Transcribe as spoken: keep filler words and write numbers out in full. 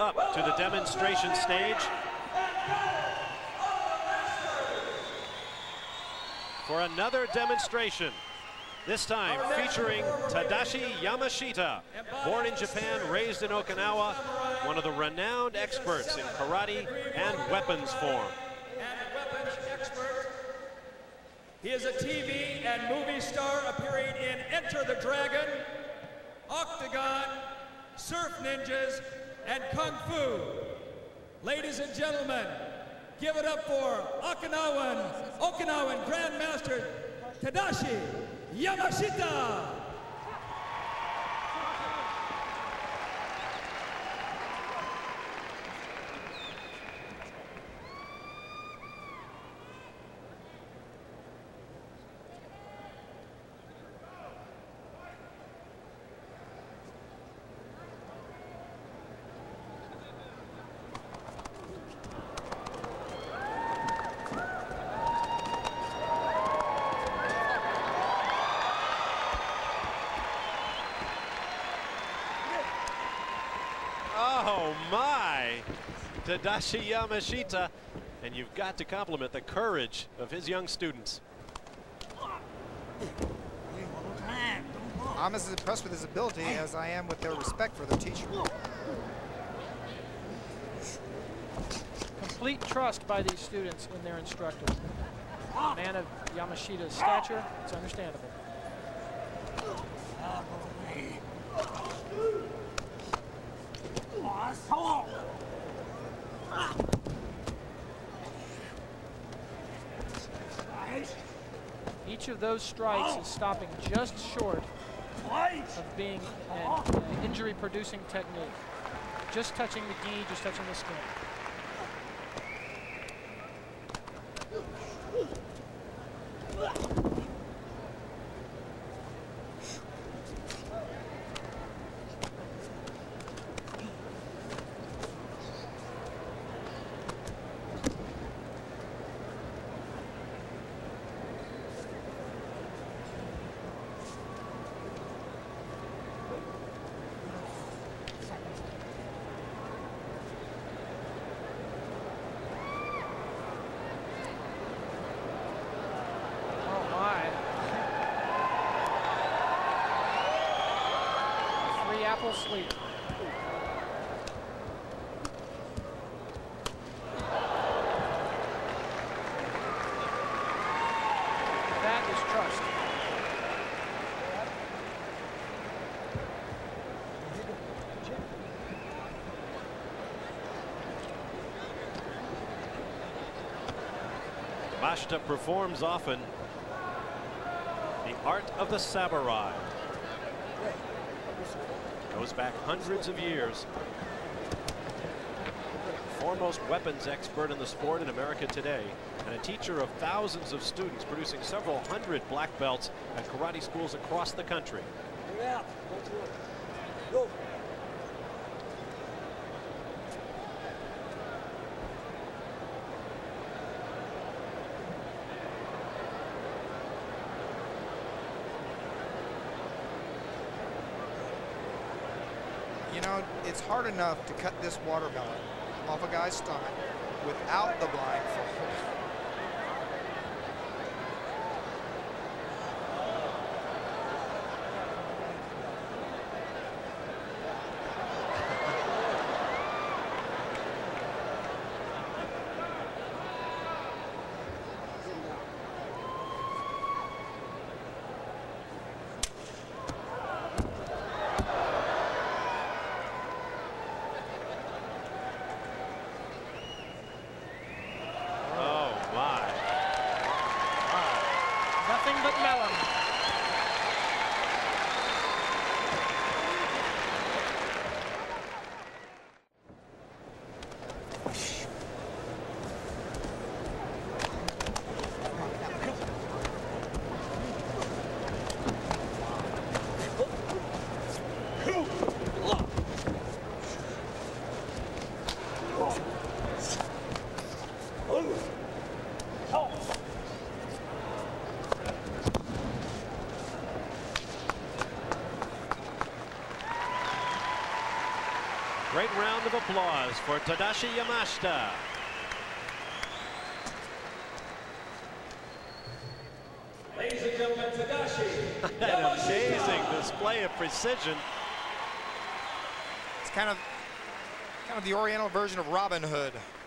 up to the demonstration stage for another demonstration, this time featuring Tadashi Yamashita, born in Japan, raised in Okinawa, one of the renowned experts in karate and weapons form. And weapons expert. He is a T V and movie star appearing in Enter the Dragon, Octagon, Surf Ninjas, and Kung Fu. Ladies and gentlemen, give it up for Okinawan, Okinawan Grandmaster Tadashi Yamashita. Oh my, Tadashi Yamashita, and you've got to compliment the courage of his young students. I'm as impressed with his ability as I am with their respect for their teacher. Complete trust by these students in their instructor. A man of Yamashita's stature, it's understandable. Each of those strikes is stopping just short of being an, an injury-producing technique. Just touching the gi, just touching the skin. Apple sleep. That is trust. Yamashita performs often the art of the samurai. Goes back hundreds of years. Foremost weapons expert in the sport in America today, and a teacher of thousands of students, producing several hundred black belts at karate schools across the country. Go. You know, it's hard enough to cut this watermelon off a guy's stomach without the blindfold. of applause for Tadashi Yamashita. Ladies and gentlemen, Tadashi An Yamashita. amazing display of precision. It's kind of, kind of the Oriental version of Robin Hood.